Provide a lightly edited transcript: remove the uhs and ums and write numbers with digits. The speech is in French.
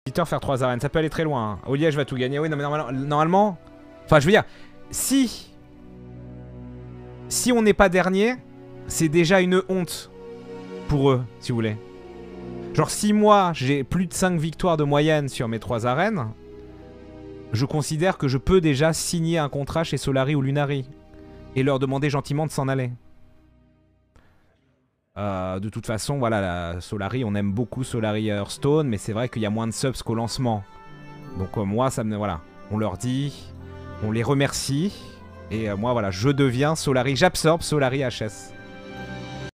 Faire 3 arènes, ça peut aller très loin. Hein. Au Liège va tout gagner. Oui, non, mais normalement... Enfin, je veux dire, si on n'est pas dernier, c'est déjà une honte pour eux, si vous voulez. Genre, si moi, j'ai plus de 5 victoires de moyenne sur mes 3 arènes, je considère que je peux déjà signer un contrat chez Solari ou Lunari et leur demander gentiment de s'en aller. De toute façon, voilà, Solari, on aime beaucoup Solari Hearthstone, mais c'est vrai qu'il y a moins de subs qu'au lancement. Donc moi, ça me... Voilà, on leur dit, on les remercie, et moi, voilà, je deviens Solari, j'absorbe Solari HS.